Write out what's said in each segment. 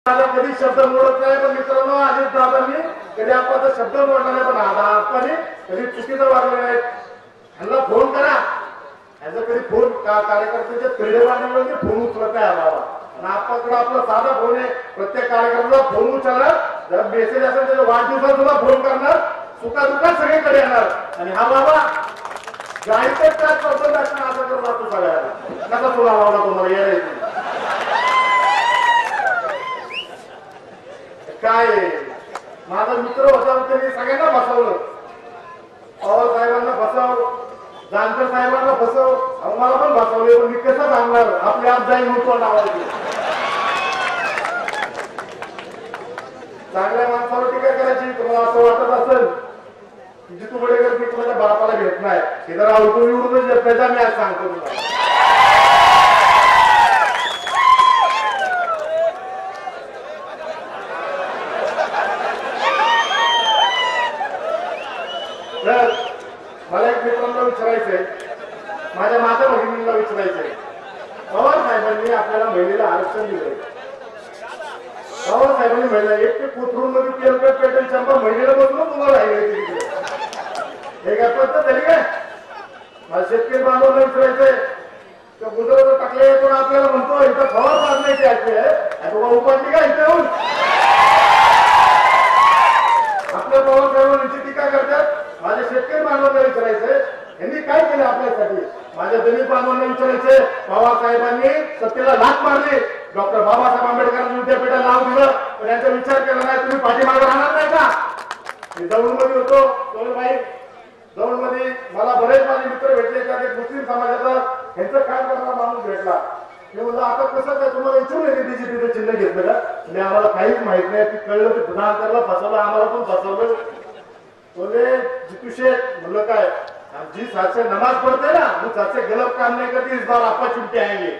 कधी शब्द मोडत नाही, पण मित्रांनो अजित दादांनी कधी आपला शब्द मोडला नाही, पण आप्पांनी कधी चुकीचं वागलं नाही. ह्यांना फोन करा, ह्याचा कधी फोन कार्यकर्त्यांच्या पेढे वाढण्यामध्ये फोन उचलत नाही बाबा. आणि आपल्याकडे आपला साधा फोन आहे, प्रत्येक कार्यकर्त्याला फोन उचलणार, जर मेसेज असेल त्याच्या वाढदिवसात सुद्धा फोन करणार, सुखा दुखा सगळीकडे येणार. आणि हा बाबा गाडीतच त्याच पद्धत असणार असं करत असतो सगळ्याला. कसा तुला लावला तुम्हाला यायला काय. माझा मित्र होता, त्यांनी सगळ्यांना बसवलं, पवार साहेबांना बसव, जानकर साहेबांना बसव, आम्हाला पण बसवले. पण मी कसं सांगणार आपली आज जाईल म्हणतो लावायची. चांगल्या माणसावर टीका करायची. तुम्हाला असं वाटत असेल की जितू बडेकर मी तुमच्या बापाला घेत नाही, हे जर अवटून निवडूनच येत नाही, मी आज सांगतो तुम्हाला. मला एक मित्रांना विचारायचंय, माझ्या माता भगिनींना विचारायचंय, पवार साहेबांनी आपल्याला महिलेला आरक्षण दिलंय. पवार साहेबांनी महिला एक ते कोथरूड मध्ये तेलकट पेटेल चंपा महिलेला बसून तुम्हाला राहिले हे काय पद्धत झाली काय. मला शेतकरी बांधवांना विचारायचंय, त्या गुजरात टाकले पण आपल्याला म्हणतो इथं खबर मारण्याची आहे, तुम्हाला उपाधी का इथे येऊन आपल्या पवार साहेबांची टीका करतात. माझ्या शेतकरी बांधवांना विचारायचंय, यांनी काय केलं आपल्यासाठी. माझ्या दलित बांधवांना विचारायचंय, पवार साहेबांनी सत्तेला लाथ मारली, डॉक्टर बाबासाहेब आंबेडकर विद्यापीठाला नाव दिलं, पण यांचा विचार केला नाही. तुम्ही पाठीमागे राहणार नाही का. मी दौंडमध्ये होतो, सोनबाई दौंडमध्ये मला बरेच माझे मित्र भेटले, त्यात एक मुस्लिम समाजाचा यांचं काम करणारा माणूस भेटला. मी म्हणलं आता कसं काय तुम्हाला विचारून येते बीजेपीचं चिन्ह घेतलं का. आणि आम्हाला काहीच माहित नाही, ती कळलं ते गुन्हा करला, फसवलं, आम्हाला पण फसवलं. बोले जितू शेख, म्हणलं काय जी सात से नमाज पढ़ते ना वो सात से गलत काम नहीं करती, इस बार आपका चुनके आएंगे.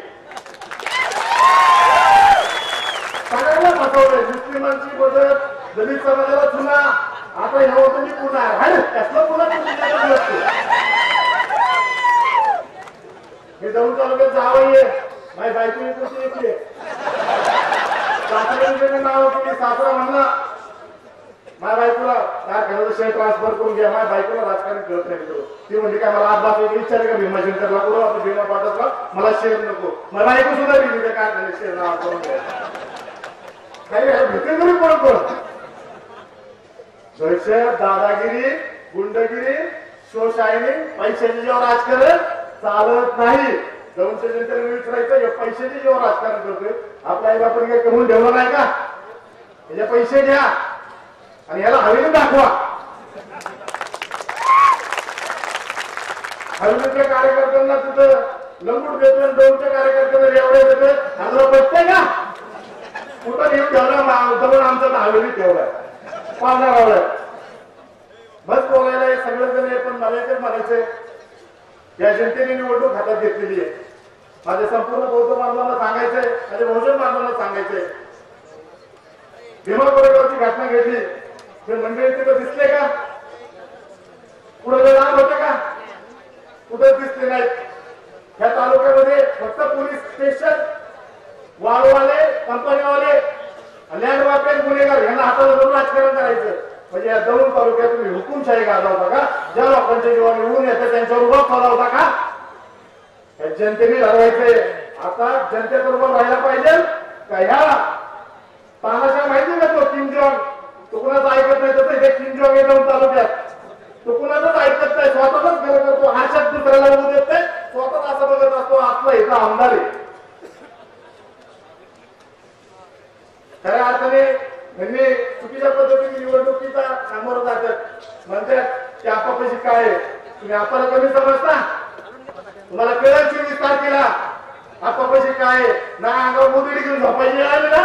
सगळ्यांना फसवले, मुस्लिमांची मदत, दलित समाजाला चुना, आता ह्या होतं मी पुन्हा कसलं पुन्हा हे जाऊन तालुक्यात जावं. माझी बायको येते सासऱ्याने नाव केली, सासरा म्हणला माझ्या बायकोला काय करायचं शेअर ट्रान्सफर करून घ्या. माझ्या बायकोला राजकारण कळत नाही. ती म्हणजे काय मला आज बाजू विचार का भीमा शंकरला करू, आपण भीमा पाठवला, मला शेअर नको. मला बायको सुद्धा दिली काय झाले शेअर नाव करून घ्या. काही भीती तरी कोण दादागिरी, गुंडगिरी, शोशायनी, पैशाची जेव्हा राजकारण चालत नाही. दौंडच्या जनतेला विचारायचं, पैशाची जेव्हा राजकारण करतोय, आपल्या आई बापाने काही कमवून ठेवलं नाही का. त्याचे पैसे घ्या आणि याला हवेने दाखवा. हवेच्या कार्यकर्त्यांना तिथं लंगूट देतोय, दौंडच्या कार्यकर्त्यांना एवढे देतोय, हजार बसते का कुठं घेऊन ठेवला जवळ आमचा हवेली ठेवलाय पाहणार आवडाय. बस बोलायला हे सगळं जण, पण मला ते म्हणायचंय या जनतेने निवडणूक हातात घेतलेली आहे. माझ्या संपूर्ण बौद्ध बांधवांना सांगायचंय, माझ्या बहुजन बांधवांना सांगायचंय, भीमा कोरेगावची घटना घडली, ते मंडळी तिथं दिसले का, पुढे लांब होते का, कुठे दिसले नाहीत. ह्या तालुक्यामध्ये फक्त पोलीस स्टेशन, वाळूवाले, कंपनीवाले, लँड वापर गुन्हेगार यांना हाताला धरून राजकारण करायचं. म्हणजे या दौंड तालुक्यात तुम्ही हुकुमशाही गाजवता का. ज्या लोकांच्या जीवा निवडून येतं त्यांच्यावर उभा चालवता का. जनतेने ठरवायचंय. आता जनतेबरोबर राहायला पाहिजे का ह्या तानाशा माहिती का तो किंग जॉन, तो कुणाचं ऐकत नाही. तसं हे किंग जॉन हे दौंड तालुक्यात तो कुणाचंच ऐकत नाही, स्वतःच खरं करतो, आशात दुसऱ्याला होऊ देत नाही, स्वतःच असं बघत असतो आपला इथं आमदार आहे. खऱ्या अर्थाने त्यांनी चुकीच्या पद्धतीने निवडणुकीचा सामोरं जातात. म्हणतात की आपापशी काय आहे, तुम्ही आपल्याला कमी समजता. तुम्हाला कळलं 24 तारखेला आपापशी काय आहे ना, अंगावर मुदडी घेऊन झोपायची आली ना,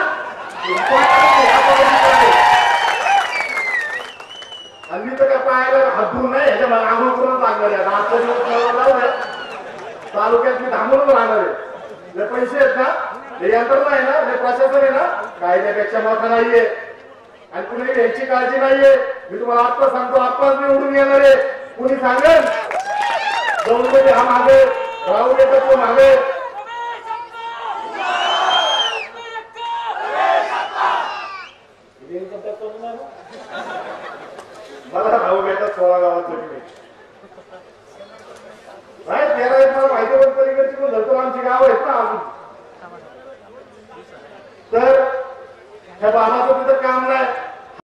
आणि मी तर काय पाहायला हातून नाही, ह्याच्या मला आंघोळ करून लागणार आहे. आजचा दिवस लावलाय तालुक्यात मी थांबून राहणार आहे. जे पैसे आहेत ना, हे यंत्रणा आहे ना, हे प्रशासन आहे ना, कायद्यापेक्षा मोठा नाहीये आणि कुणी यांची काळजी नाहीये. मी तुम्हाला आत्ता सांगतो, आत्ताच निवडून येणार आहे. कुणी सांगेल दौंडमध्ये हा मागे राहुल येतात तो मागे मला भाऊ भेटत 16 गावात जगले नाही 13 आहेत मला माहिती पण पलीकडची पण धरतो आमची गाव आहेत ना अजून तर ह्या बाबाचं तिथं काम नाही